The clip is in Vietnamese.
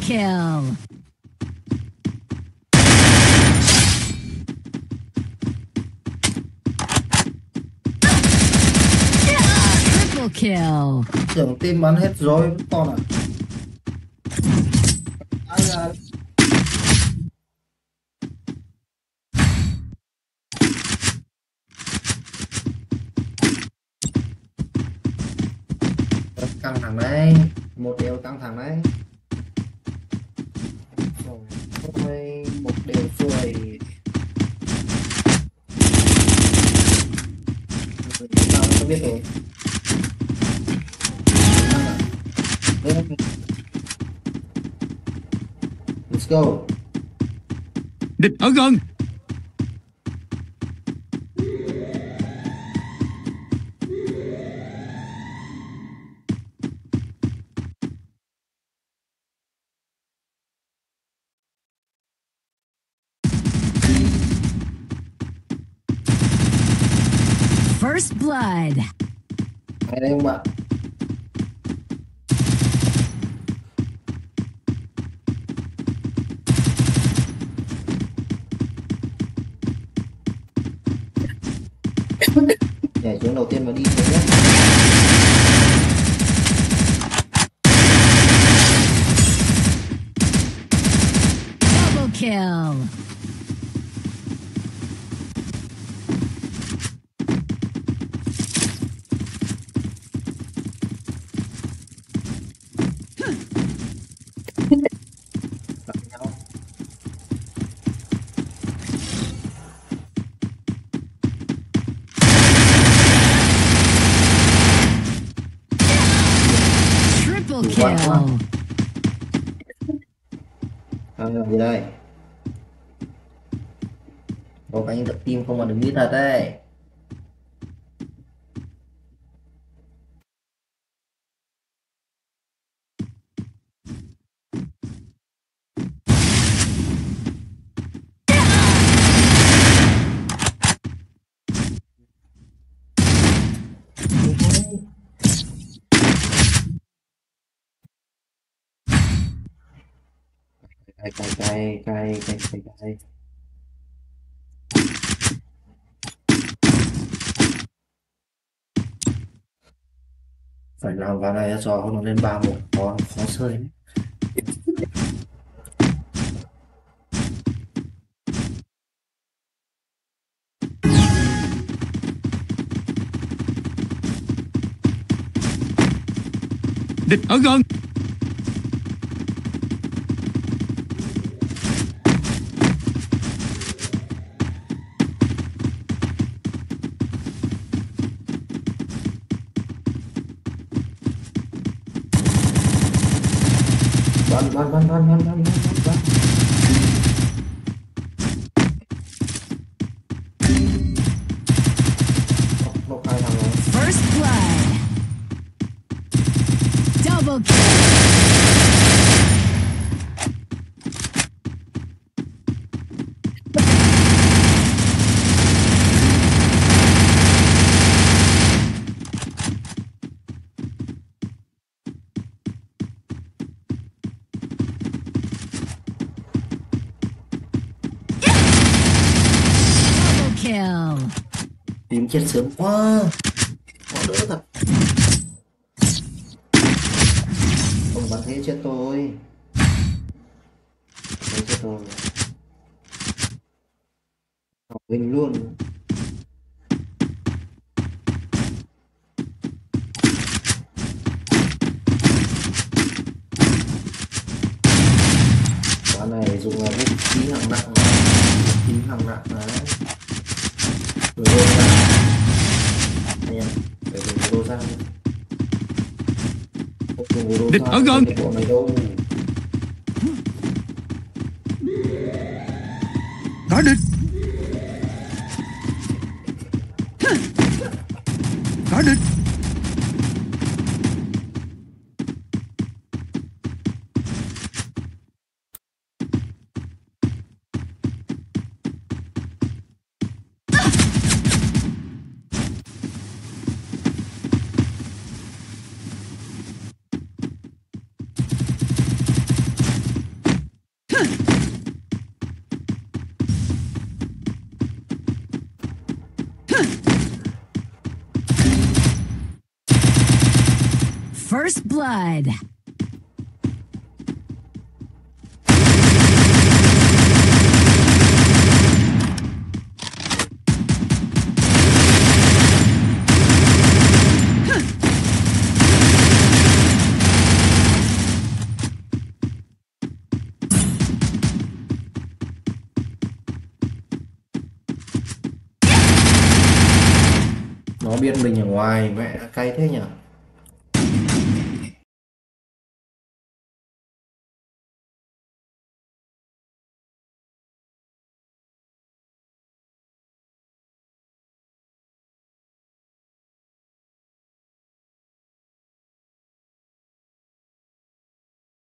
kill. Triple kill. Tưởng team bắn hết rồi vẫn còn à? Ai là căng thẳng đấy, một điều căng thẳng đấy. Rồi, một điều xuôi. Tao không biết rồi. Let's go. Địch ở gần. First blood. Hay đấy không bạn? Nhảy xuống đầu tiên mà đi xuống nhé. Double kill. Gặp nhau. Triple Quá quá. kill. Làm gì đây? Có cái tập team không mà đừng biết thật đấy. Cay. Phải làm vào này cho nó lên 3-1 khó chơi đấy. Địch ở gần. Bắn. Một hai thằng rồi. First blood. Double kill. Double kill. Tím chết sớm quá. Khó đỡ thật. Không bắn thế chết tôi. Thế chết tôi. Học hình luôn. Quả này dùng là vũ khí hạng nặng. Vũ khí hạng nặng đấy. Rồi đô ra. Anh em, phải dùng đô ra. Không dùng đô Địch ra. ở gần. Cái bộ này đâu. Có địch. Có địch. First blood. Nó biết mình ở ngoài, mẹ cay thế nhỉ.